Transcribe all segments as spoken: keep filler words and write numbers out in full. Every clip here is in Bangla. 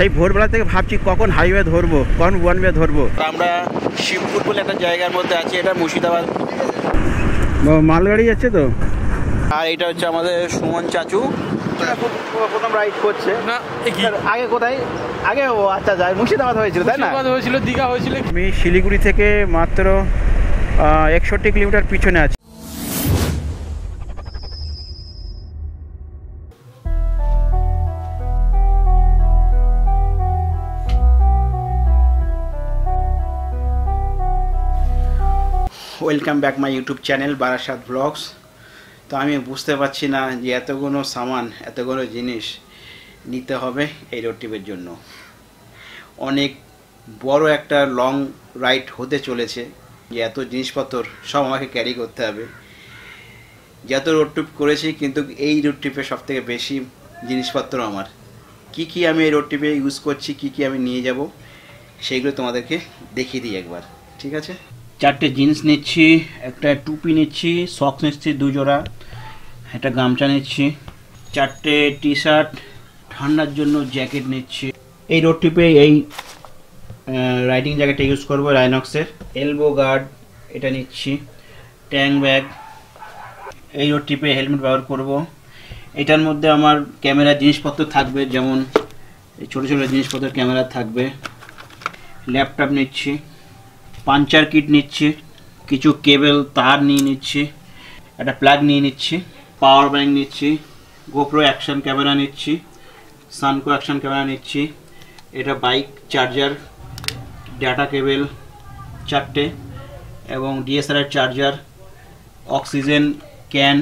সেই ভোরবেলা থেকে ভাবছি কখন হাইওয়ে ধরবো, কখন ওয়ান ওয়ে ধরবো। আমরা শিবপুর বলে একটা জায়গার মধ্যে আছি, এটা মুর্শিদাবাদ। মালগাড়ি যাচ্ছে তো। আর এটা হচ্ছে আমাদের সুমন চাচু, প্রথম রাইড করছে না। আগে কোথায় আগে ও আচ্ছা যায় মুর্শিদাবাদ হয়েছিল তাই না? হয়েছিল, দীঘা হয়েছিল। আমি শিলিগুড়ি থেকে মাত্র একষট্টি কিলোমিটার পিছনে আছি। Welcome back my YouTube channel Barasat blogs. তো আমি বুঝতে পারছি না যে এতগুলো সামান, এতগুলো জিনিস নিতে হবে এই রোড ট্রিপের জন্য। অনেক বড় একটা লং রাইড হতে চলেছে, যে এত জিনিসপত্র সব আমাকে ক্যারি করতে হবে। যত রোড ট্রিপ করেছি, কিন্তু এই রোড ট্রিপে সব থেকে বেশি জিনিসপত্র আমার। কি কি আমি এই রোড ট্রিপে ইউজ করছি, কি কি আমি নিয়ে যাব, সেইগুলো তোমাদেরকে দেখিয়ে দিই একবার, ঠিক আছে? চারটে জিন্স নিচ্ছি, একটা টুপি নিচ্ছি, সক্স নিচ্ছি দু জোড়া, একটা গামছা নিচ্ছি, চারটে টি শার্ট, ঠান্ডার জন্য জ্যাকেট নিচ্ছি। এই রোড ট্রিপে এই রাইডিং জ্যাকেটটা ইউজ করবো রাইনক্সের। এলবো গার্ড এটা নিচ্ছি, ট্যাঙ্ক ব্যাগ। এই রোড ট্রিপে হেলমেট ব্যবহার করব। এটার মধ্যে আমার ক্যামেরার জিনিসপত্র থাকবে, যেমন এই ছোটো ছোটো জিনিসপত্র ক্যামেরা থাকবে। ল্যাপটপ নিচ্ছি, পাঞ্চার কিট নিচ্ছি, কিছু কেবল তার নিয়ে নিচ্ছি, একটা প্লাগ নিয়ে নিচ্ছি, পাওয়ার ব্যাঙ্ক নিচ্ছি, গোপ্রো অ্যাকশন ক্যামেরা নিচ্ছি, সানকো অ্যাকশন ক্যামেরা নিচ্ছি, এটা বাইক চার্জার, ডাটা কেবল চারটে, এবং DSLR charger, oxygen can,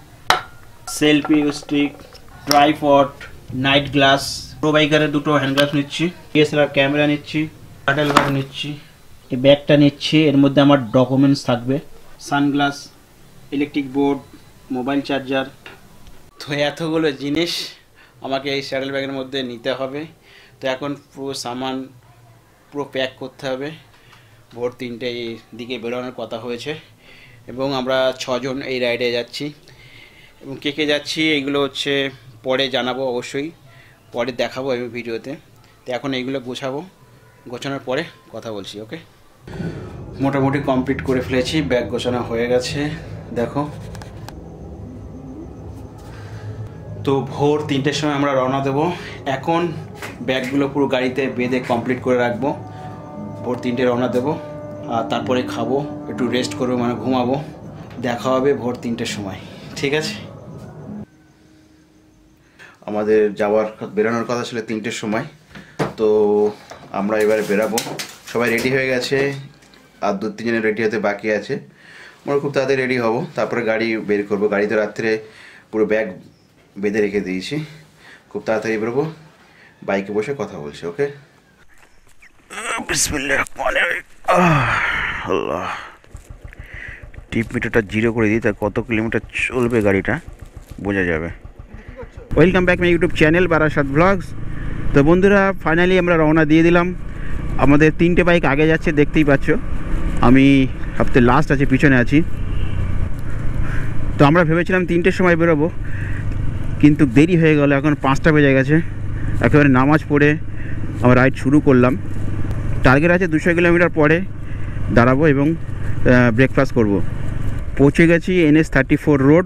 selfie stick, tripod, night glass, pro বাইকারের দুটো হ্যান্ড গ্লাস নিচ্ছি, ডিএসএলআর ক্যামেরা নিচ্ছি, শাটল ব্যাগ নিচ্ছি, এই ব্যাগটা নিচ্ছি। এর মধ্যে আমার ডকুমেন্টস থাকবে, sunglass, electric board, mobile charger. তো এতগুলো জিনিস আমাকে এই স্যাডেল ব্যাগের মধ্যে নিতে হবে। তো এখন পুরো সামান পুরো প্যাক করতে হবে। ভোর তিনটের দিকে বেরোনোর কথা হয়েছে, এবং আমরা ছজন এই রাইডে যাচ্ছি। এবং কে কে যাচ্ছি এইগুলো হচ্ছে পরে জানাবো, অবশ্যই পরে দেখাবো আমি ভিডিওতে। তো এখন এইগুলো গোছাবো, গোছানোর পরে কথা বলছি, ওকে? মোটামুটি কমপ্লিট করে ফেলেছি, ব্যাগ গোছানো হয়ে গেছে, দেখো। তো ভোর তিনটের সময় আমরা রওনা দেবো। এখন ব্যাগগুলো পুরো গাড়িতে বেঁধে কমপ্লিট করে রাখবো। ভোর তিনটে রওনা দেবো, আর তারপরে খাবো, একটু রেস্ট করবো, মানে ঘুমাবো। দেখা হবে ভোর তিনটের সময়, ঠিক আছে? আমাদের যাওয়ার বেরোনোর কথা ছিল তিনটের সময়, তো আমরা এবারে বেরাবো। সবাই রেডি হয়ে গেছে, আর দু তিনজনের রেডি হতে বাকি আছে। আমরা খুব তাড়াতাড়ি রেডি হব, তারপরে গাড়ি বের করবো। গাড়িতে রাত্রে পুরো ব্যাগ বেঁধে রেখে দিয়েছি, খুব তাড়াতাড়ি বেরোবো। বাইকে বসে কথা বলছি, ওকে? বিসমিল্লাহির রহমানির রহিম। আল্লাহ, টিপ মিটারটা জিরো করে দিই, তা কত কিলোমিটার চলবে গাড়িটা বোঝা যাবে। Welcome back my YouTube channel Barasat blogs. তো বন্ধুরা, ফাইনালি আমরা রওনা দিয়ে দিলাম। আমাদের তিনটে বাইক আগে যাচ্ছে, দেখতেই পাচ্ছ। আমি সবথেকে লাস্ট আছি, পিছনে আছি। তো আমরা ভেবেছিলাম তিনটের সময় বেরোবো, কিন্তু দেরি হয়ে গেল। এখন পাঁচটা বেজে গেছে। একেবারে নামাজ পড়ে আমরা রাইড শুরু করলাম। টার্গেট আছে দুশো কিলোমিটার পরে দাঁড়াবো এবং ব্রেকফাস্ট করব। পৌঁছে গেছি NS thirty four road.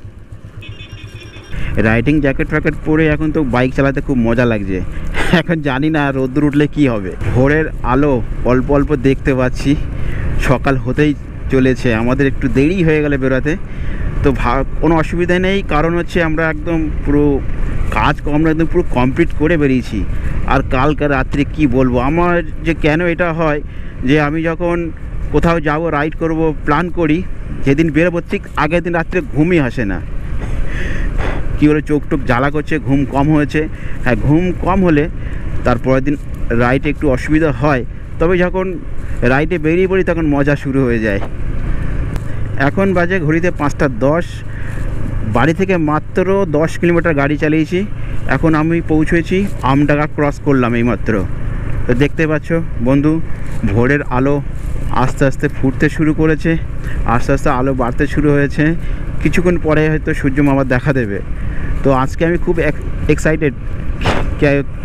Riding jacket ফ্যাকেট পরে এখন তো বাইক চালাতে খুব মজা লাগছে। এখন জানি না রোদ্দুর উঠলে কী হবে। ভোরের আলো অল্প অল্প দেখতে পাচ্ছি, সকাল হতেই চলেছে। আমাদের একটু দেরি হয়ে গেলে বেরোতে, তো কোনো অসুবিধা নেই, কারণ হচ্ছে আমরা একদম পুরো কাজ আমরা একদম পুরো কমপ্লিট করে বেরিয়েছি। আর কালকে রাত্রে কি বলবো আমার যে কেন এটা হয়, যে আমি যখন কোথাও যাব, রাইড করব, প্ল্যান করি, যেদিন বেরোবো ঠিক আগের দিন রাত্রে ঘুমই আসে না। কী বলে, চোখ টোক জ্বালা করছে, ঘুম কম হয়েছে। হ্যাঁ, ঘুম কম হলে তারপরের দিন রাইডে একটু অসুবিধা হয়, তবে যখন রাইডে বেরিয়ে পড়ি তখন মজা শুরু হয়ে যায়। এখন বাজে ঘড়িতে পাঁচটা দশ। বাড়ি থেকে মাত্র দশ কিলোমিটার গাড়ি চালিয়েছি। এখন আমি পৌঁছেছি আমডাঙ্গা, ক্রস করলাম এইমাত্র। তো দেখতে পাচ্ছ বন্ধু, ভোরের আলো আস্তে আস্তে ফুটতে শুরু করেছে, আস্তে আস্তে আলো বাড়তে শুরু হয়েছে। কিছুক্ষণ পরে হয়তো সূর্য মামা দেখা দেবে। তো আজকে আমি খুব এক্সাইটেড,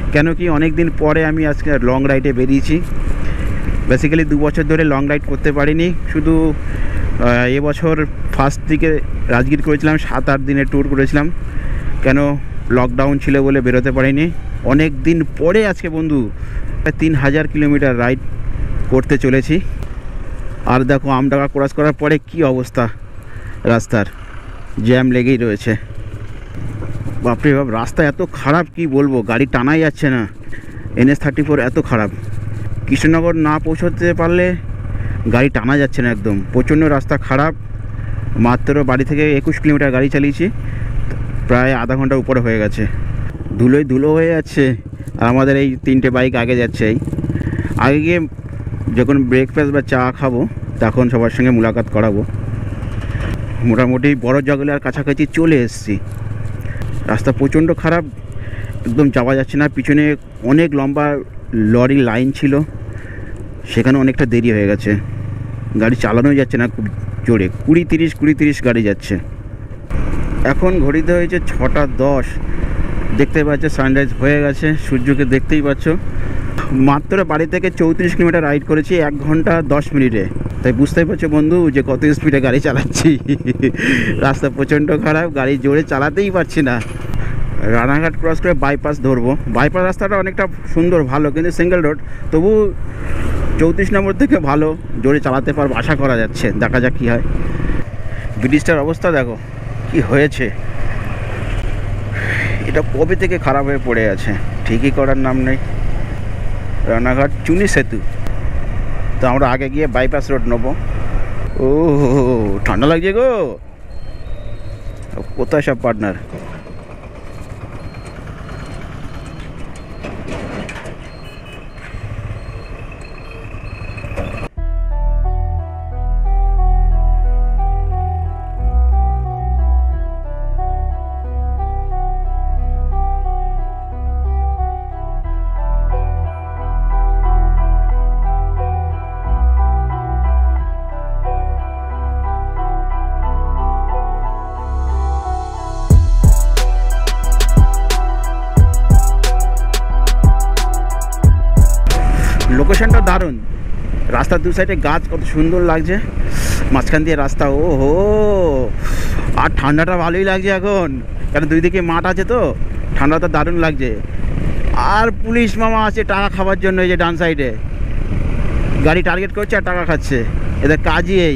কেন কি অনেক দিন পরে আমি আজকে লং রাইডে বেরিয়েছি। বেসিক্যালি দু বছর ধরে লং রাইড করতে পারিনি, শুধু এবছর ফার্স্ট দিকে রাজগীর করেছিলাম, সাত আট দিনের ট্যুর করেছিলাম, কেন লকডাউন ছিল বলে বেরোতে পারিনি। অনেক দিন পরে আজকে বন্ধু তিন হাজার কিলোমিটার রাইড করতে চলেছি। আর দেখো আমডাঙ্গা ক্রস করার পরে কি অবস্থা, রাস্তার জ্যাম লেগেই রয়েছে। বাপরে বাপ, রাস্তা এত খারাপ কি বলবো, গাড়ি টানাই যাচ্ছে না। এনএস থার্টি ফোর এত খারাপ, কৃষ্ণনগর না পৌঁছতে পারলে গাড়ি টানা যাচ্ছে না একদম, প্রচণ্ড রাস্তা খারাপ। মাত্র বাড়ি থেকে একুশ কিলোমিটার গাড়ি চালিয়েছি, প্রায় আধা ঘন্টার উপরে হয়ে গেছে। ধুলোয় ধুলো হয়ে যাচ্ছে। আর আমাদের এই তিনটে বাইক আগে যাচ্ছে। এই আগে গিয়ে যখন ব্রেকফাস্ট বা চা খাবো তখন সবার সঙ্গে মুলাকাত করাবো। মোটামুটি বড় জগলার কাছাকাছি চলে এসেছি। রাস্তা প্রচণ্ড খারাপ, একদম যাওয়া যাচ্ছে না। পিছনে অনেক লম্বা লরির লাইন ছিল, সেখানে অনেকটা দেরি হয়ে গেছে, গাড়ি চালানো যাচ্ছে না খুব জোরে। কুড়ি তিরিশ কুড়ি তিরিশ গাড়ি যাচ্ছে। এখন ঘড়িতে হয়েছে ছটা দশ, দেখতে পাচ্ছ সানরাইজ হয়ে গেছে, সূর্যকে দেখতেই পাচ্ছ। মাত্র বাড়ি থেকে চৌত্রিশ কিলোমিটার রাইড করেছি এক ঘন্টা দশ মিনিটে, তাই বুঝতেই পারছো বন্ধু যে কত স্পিডে গাড়ি চালাচ্ছি। রাস্তা প্রচণ্ড খারাপ, গাড়ি জোরে চালাতেই পারছি না। রানাঘাট ক্রস করে বাইপাস ধরবো। বাইপাস রাস্তাটা অনেকটা সুন্দর ভালো, কিন্তু সিঙ্গেল রোড, তবু চৌত্রিশ নম্বর থেকে ভালো, জোরে চালাতে পারবো আশা করা যাচ্ছে। দেখা যাক কী হয়। ব্রিজটার অবস্থা দেখো কি হয়েছে, এটা কবে থেকে খারাপ হয়ে পড়ে আছে, ঠিকই করার নাম নেই। রানাঘাট চুনি সেতু, তো আমরা আগে গিয়ে বাইপাস রোড নেবো। ও ঠান্ডা লাগছে গো, কোথায় সব পার্টনার। লোকেশনটা দারুণ, রাস্তার দু সাইডে গাছ কত সুন্দর লাগছে, মাঝখান দিয়ে রাস্তা। ও হো, আর ঠান্ডাটা ভালোই লাগছে এখন, কারণ দুই দিকে মাঠ আছে তো, ঠান্ডাটা দারুণ লাগছে। আর পুলিশ মামা আছে টাকা খাওয়ার জন্য, এই যে ডান সাইডে গাড়ি টার্গেট করছে আর টাকা খাচ্ছে, এদের কাজই এই।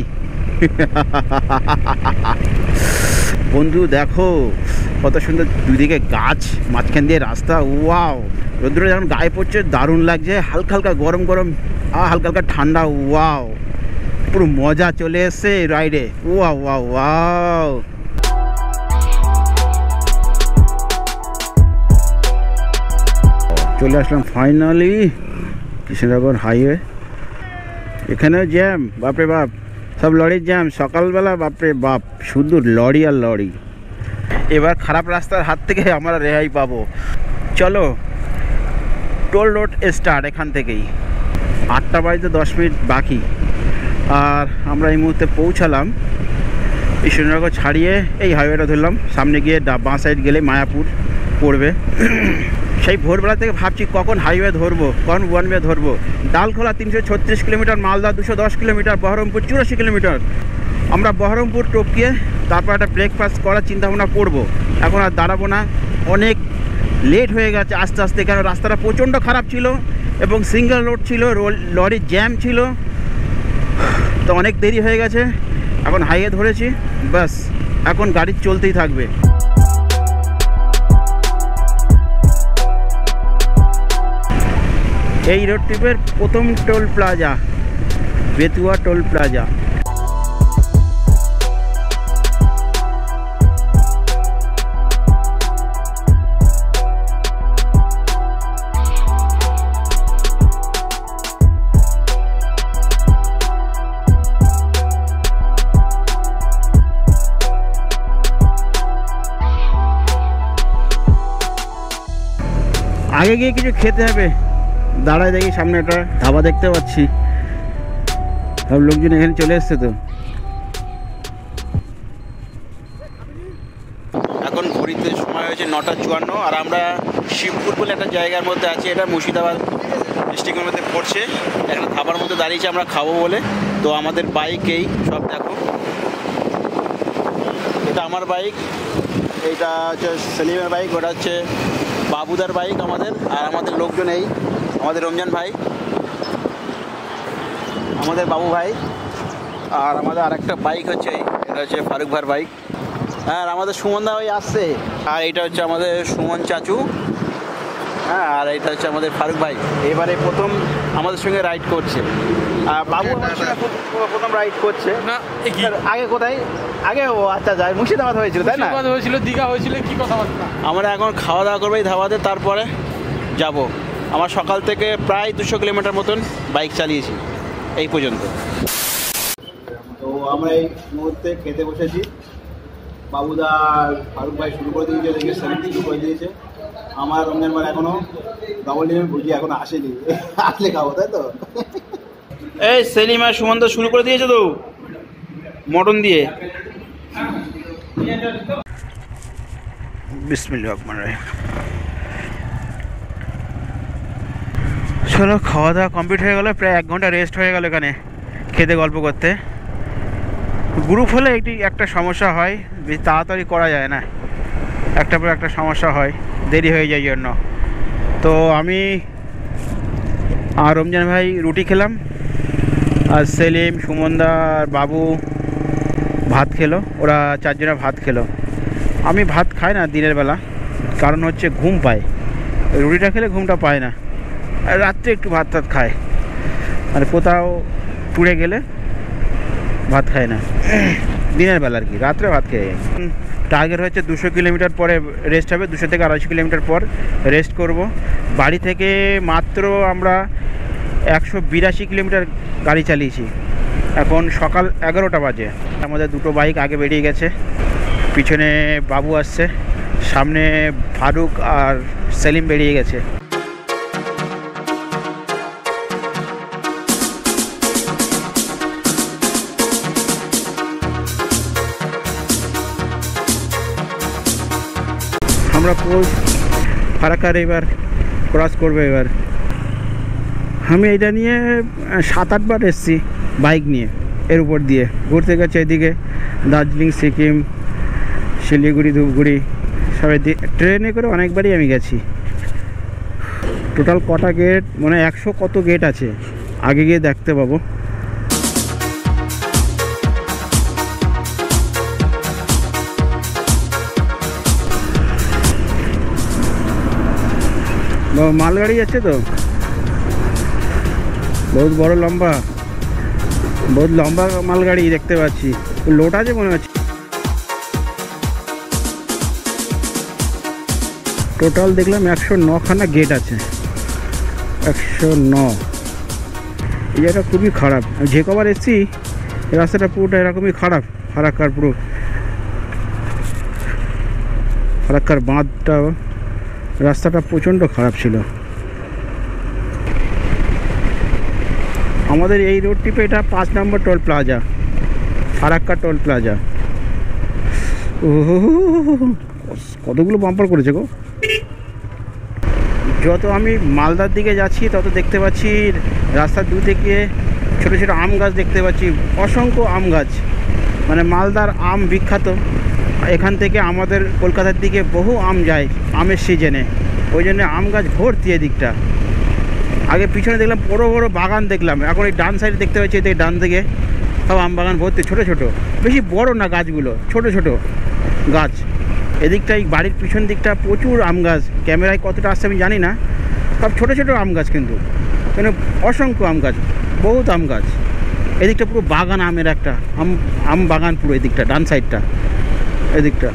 বন্ধু দেখো কত সুন্দর দুদিকে গাছ, মাঝখান দিয়ে রাস্তা। ওয়াও, রোদ্র যখন গায়ে পড়ছে দারুণ লাগছে, হালকা হালকা গরম গরম আর হালকা হালকা ঠান্ডা। ওয়াও, পুরো মজা চলে এসছে রাইডে। Wow wow wow. চলে আসলাম ফাইনালি কৃষ্ণনগর হাইওয়ে। এখানেও জ্যাম, বাপরে বাপ, সব লরির জ্যাম সকালবেলা, বাপরে বাপ, শুধু লরি আর লরি। এবার খারাপ রাস্তার হাত থেকে আমরা রেহাই পাবো। চলো, টোল রোড স্টার্ট এখান থেকেই। আটটা বাজতে দশ মিনিট বাকি, আর আমরা এই মুহূর্তে পৌঁছালাম। কৃষ্ণনগর ছাড়িয়ে এই হাইওয়েটা ধরলাম, সামনে গিয়ে বাঁ সাইড গেলে মায়াপুর পড়বে। সেই ভোরবেলা থেকে ভাবছি কখন হাইওয়ে ধরবো, কখন ওয়ান ওয়ে ধরবো। ডালখোলা তিনশো ছত্রিশ কিলোমিটার, মালদা দুশো দশ কিলোমিটার, বহরমপুর চুরাশি কিলোমিটার। আমরা বহরমপুর টপকিয়ে তারপর একটা ব্রেকফাস্ট করার চিন্তাভাবনা করবো। এখন আর দাঁড়াবো না, অনেক লেট হয়ে গেছে আস্তে আস্তে, কেন রাস্তাটা প্রচণ্ড খারাপ ছিল এবং সিঙ্গেল রোড ছিল, লরির জ্যাম ছিল, তো অনেক দেরি হয়ে গেছে। এখন হাইওয়ে ধরেছি, ব্যাস এখন গাড়ি চলতেই থাকবে। এই রোড ট্রিপের প্রথম toll plaza Betua toll plaza. আগে গিয়ে কিছু খেতে হবে, দাঁড়ায় দেখি সামনে একটা ধাবা দেখতে পাচ্ছি, সব লোকজন এখানে চলে এসছে। তো এখন ঘড়িতে সময় হয়েছে নটা চুয়ান্ন, আর আমরা শিবপুর বলে একটা জায়গার মধ্যে আছে, এটা মুর্শিদাবাদ ডিস্ট্রিক্টের মধ্যে পড়ছে। একটা ধাবার মধ্যে দাঁড়িয়েছে আমরা খাবো বলে। তো আমাদের বাইকেই সব দেখো, এটা আমার বাইক, এইটা হচ্ছে সেলিমের বাইক, ওটা হচ্ছে বাবুদার বাইক আমাদের। আর আমাদের লোকজন এই আমাদের রমজান ভাই, আমাদের বাবু ভাই, আর আমাদের আরেকটা বাইক হচ্ছে এটা হচ্ছে ফারুক ভাইয়ের বাইক। আর আমাদের সুমন দা ভাই আসছে, আর এটা হচ্ছে আমাদের সুমন চাচু, হ্যাঁ, আর এটা হচ্ছে আমাদের ফারুক ভাই এবারে প্রথম আমাদের সঙ্গে রাইড করছে। আর বাবু প্রথম রাইড করছে না, আগে কোথায় আগে ও আচ্ছা যায় মুর্শিদাবাদ হয়েছিল তাই না, হয়েছিল দীঘা হয়েছিল, কি কথাবার্তা। আমরা এখন খাওয়া দাওয়া করবো এই ধাবাতে, তারপরে যাব। আমার সকাল থেকে প্রায় দুশো কিলোমিটার মতন বাইক চালিয়েছি এই পর্যন্ত। তো আমরা এই মুহূর্তে খেতে বসেছি, বাবুদা ফারুক ভাই শুরু করে দিয়েছে, এদিকে সেলিম শুরু করে দিয়েছে। আমার রমজান ভাই এখনো ডবল ডিমের ভুজি এখনো আসেনি, আসলে খাবো তাই তো। এই সেলিম আর সুমন্ত শুরু করে দিয়েছে তো মটন দিয়ে। বিসমিল্লাহির রহমানির রহিম। চলো খাওয়া দাওয়া কমপ্লিট হয়ে গেল, প্রায় এক ঘন্টা রেস্ট হয়ে গেল এখানে খেতে গল্প করতে। গ্রুপ হলে একটি একটা সমস্যা হয়, বেশি তাড়াতাড়ি করা যায় না, একটা পর একটা সমস্যা হয়, দেরি হয়ে যায় জন্য। তো আমি আর রমজান ভাই রুটি খেলাম, আর সেলিম সুমনদা আর বাবু ভাত খেলো, ওরা চারজনে ভাত খেলো। আমি ভাত খাই না দিনের বেলা, কারণ হচ্ছে ঘুম পায়, রুটিটা খেলে ঘুমটা পায় না। আর রাত্রে একটু ভাত টাত খায়, মানে কোথাও ট্যুরে গেলে ভাত খায় না দিনের বেলা আর কি, রাত্রে ভাত খেয়ে যায়। টার্গেট হচ্ছে দুশো কিলোমিটার পরে রেস্ট হবে, দুশো থেকে আড়াইশো কিলোমিটার পর রেস্ট করব। বাড়ি থেকে মাত্র আমরা একশো বিরাশি কিলোমিটার গাড়ি চালিয়েছি, এখন সকাল এগারোটা বাজে। আমাদের দুটো বাইক আগে বেরিয়ে গেছে, পিছনে বাবু আসছে, সামনে ফারুক আর সেলিম বেরিয়ে গেছে। আমরা ফারাক্কার এবার ক্রস করবো। এবার আমি এটা নিয়ে সাত আটবার এসেছি বাইক নিয়ে, এর উপর দিয়ে ঘুরতে গেছে এদিকে দার্জিলিং, সিকিম, শিলিগুড়ি, ধূপগুড়ি সবাই ট্রেনে করে অনেকবারই আমি গেছি। টোটাল কটা গেট, মানে একশো কত গেট আছে, আগে গিয়ে দেখতে পাবো। মালগাড়ি যাচ্ছে তো, বহুত বড় লম্বা, বহুত লম্বা মালগাড়ি দেখতে পাচ্ছি, লোড আছে মনে হচ্ছে। টোটাল দেখলাম একশো নখানা গেট আছে, একশো ন। এই জায়গাটা খুবই খারাপ, যে কবার এসেছি রাস্তাটা পুরোটা এরকমই খারাপ। ফারাক্কার পুরো ফারাক্কার বাঁধটা, রাস্তাটা প্রচণ্ড খারাপ ছিল। আমাদের এই রোড টিপে এটা পাঁচ নম্বর toll plaza, Farakka toll plaza. ও কতগুলো বাম্পার করেছে গো। যত আমি মালদার দিকে যাচ্ছি তত দেখতে পাচ্ছি রাস্তার দু থেকে ছোটো ছোটো আম গাছ দেখতে পাচ্ছি, অসংখ্য আম গাছ। মানে মালদার আম বিখ্যাত, এখান থেকে আমাদের কলকাতার দিকে বহু আম যায় আমের সিজনে, ওই জন্য আম গাছ ভর্তি এদিকটা। আগে পিছনে দেখলাম বড়ো বড়ো বাগান দেখলাম, এখন এই ডান সাইডে দেখতে পাচ্ছি এদিকে ডান দিকে সব আম বাগান ভর্তি, ছোটো ছোটো, বেশি বড় না গাছগুলো, ছোটো ছোটো গাছ। এদিকটাই বাড়ির পিছন দিকটা প্রচুর আম গাছ, ক্যামেরায় কতটা আসছে আমি জানি না, সব ছোটো ছোটো আম গাছ, কিন্তু কেন অসংখ্য আম গাছ, বহুত আম গাছ। এদিকটা পুরো বাগান, আমের একটা আম আম বাগান পুরো এদিকটা, ডান সাইডটা এদিকটা।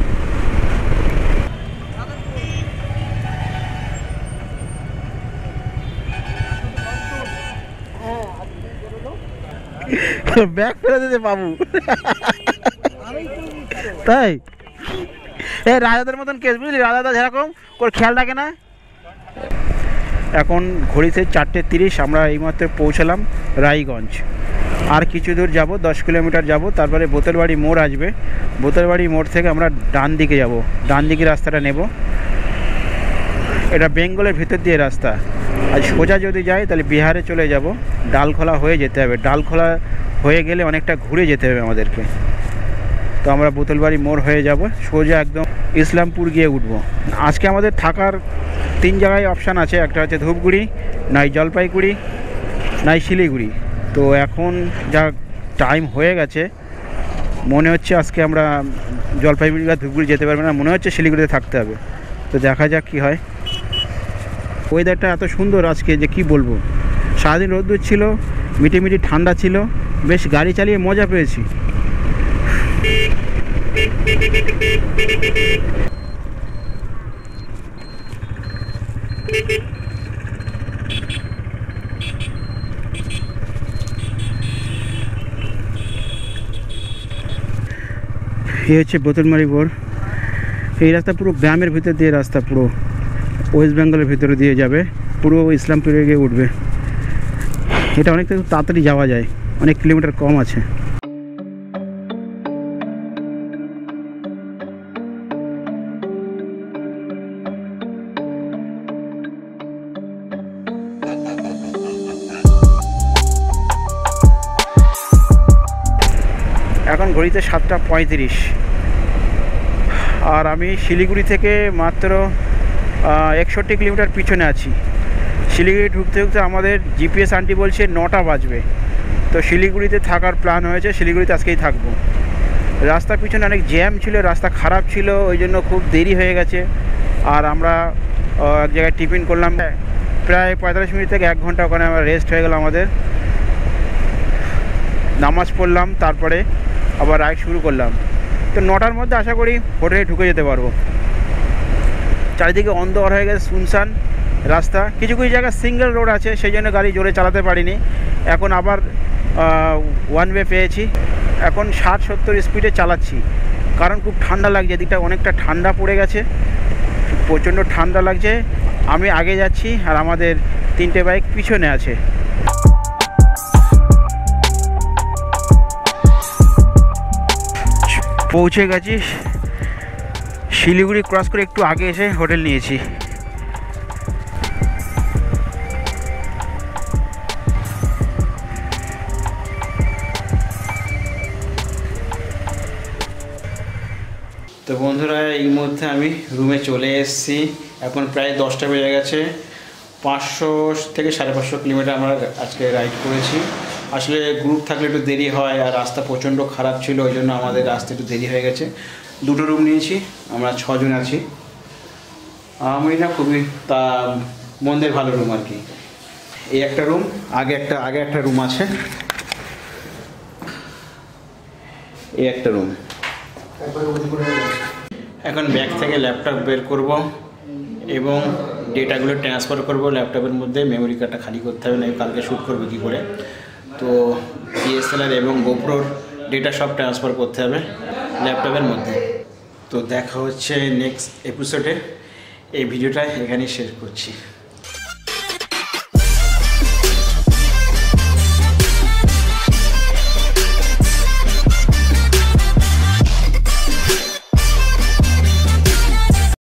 ব্যাগ ফেলে দিতে বাবু, তাই এ রাজাদের মতন কেস, বুঝলি, রাজাদা যেরকম করে খেয়াল রাখে না। এখন ঘড়িতে চারটে তিরিশ, আমরা এইমাত্র পৌঁছালাম রায়গঞ্জ। আর কিছু দূর যাব, দশ কিলোমিটার যাব, তারপরে বোতলবাড়ি মোড় আসবে। বোতলবাড়ি মোড় থেকে আমরা ডান দিকে যাব, ডান দিকে রাস্তাটা নেব। এটা বেঙ্গলের ভিতর দিয়ে রাস্তা। আর সোজা যদি যাই তাহলে বিহারে চলে যাব, ডালখোলা হয়ে যেতে হবে। ডালখোলা হয়ে গেলে অনেকটা ঘুরে যেতে হবে আমাদেরকে। তো আমরা বোতলবাড়ি মোড় হয়ে যাব, সোজা একদম ইসলামপুর গিয়ে উঠব। আজকে আমাদের থাকার তিন জায়গায় অপশান আছে, একটা হচ্ছে ধূপগুড়ি, নাই জলপাইগুড়ি, নাই শিলিগুড়ি। তো এখন যা টাইম হয়ে গেছে মনে হচ্ছে আজকে আমরা জলপাইগুড়ি বা ধূপগুড়ি যেতে পারবো না, মনে হচ্ছে শিলিগুড়িতে থাকতে হবে। তো দেখা যাক কী হয়। ওয়েদারটা এত সুন্দর আজকে যে কি বলবো। সারাদিন রোদ্দুর ছিল, মিটি মিটি ঠান্ডা ছিল, বেশ গাড়ি চালিয়ে মজা পেয়েছি। এই হচ্ছে বোতলমারি মোড়। এই রাস্তা পুরো গ্রামের ভিতর দিয়ে রাস্তা, পুরো ওয়েস্ট বেঙ্গলের ভিতরে দিয়ে যাবে, পুরো ইসলামপুরে গিয়ে উঠবে। এটা অনেকটা তাড়াতাড়ি যাওয়া যায়, অনেক কিলোমিটার কম আছে। এখন ঘড়িতে সাতটা পঁয়ত্রিশ, আর আমি শিলিগুড়ি থেকে মাত্র একষট্টি কিলোমিটার পিছনে আছি। শিলিগুড়ি ঢুকতে ঢুকতে আমাদের জিপিএস আন্টি বলছে নটা বাজবে। তো শিলিগুড়িতে থাকার প্ল্যান হয়েছে, শিলিগুড়িতে আজকেই থাকবো। রাস্তার পিছনে অনেক জ্যাম ছিল, রাস্তা খারাপ ছিল, ওই জন্য খুব দেরি হয়ে গেছে। আর আমরা এক জায়গায় টিফিন করলাম, প্রায় পঁয়তাল্লিশ মিনিট থেকে এক ঘন্টা ওখানে আমরা রেস্ট হয়ে গেল আমাদের। নামাজ পড়লাম, তারপরে আবার রাইড শুরু করলাম। তো নটার মধ্যে আশা করি হোটেলে ঢুকে যেতে পারবো। চারিদিকে অন্ধকার হয়ে গেছে, শুনশান রাস্তা। কিছু কিছু জায়গায় সিঙ্গেল রোড আছে, সেই জন্য গাড়ি জোরে চালাতে পারিনি। এখন আবার ওয়ান ওয়ে পেয়েছি, এখন ষাট সত্তর স্পিডে চালাচ্ছি, কারণ খুব ঠান্ডা লাগছে। এদিকটা অনেকটা ঠান্ডা পড়ে গেছে, প্রচণ্ড ঠান্ডা লাগছে। আমি আগে যাচ্ছি আর আমাদের তিনটে বাইক পিছনে আছে। পৌঁছে গেছি শিলিগুড়ি, ক্রস করে একটু আগে এসে হোটেল নিয়েছি। তো বন্ধুরা, এই মধ্যে আমি রুমে চলে এসেছি। এখন প্রায় দশটা বেজে গেছে। পাঁচশো থেকে সাড়ে পাঁচশো কিলোমিটার আমরা আজকে রাইড করেছি। আসলে গ্রুপ থাকলে একটু দেরি হয়, আর রাস্তা প্রচণ্ড খারাপ ছিল, ওই জন্য আমাদের রাস্তা একটু দেরি হয়ে গেছে। দুটো রুম নিয়েছি, আমরা ছজন আছি। আমি না খুবই তা মন্দের ভালো রুম আর কি। এই একটা রুম, আগে একটা আগে একটা রুম আছে, এই একটা রুম। এখন ব্যাগ থেকে ল্যাপটপ বের করব এবং ডেটাগুলো ট্রান্সফার করব ল্যাপটপের মধ্যে। মেমোরি কার্ডটা খালি করতে হবে, না কালকে শ্যুট করবো কী করে। তো ডিএসএলআর এবং গোপ্রোর ডেটা সব ট্রান্সফার করতে হবে ল্যাপটপের মধ্যে। তো দেখা হচ্ছে নেক্সট এপিসোডে। এই ভিডিওটা এখানেই শেষ করছি।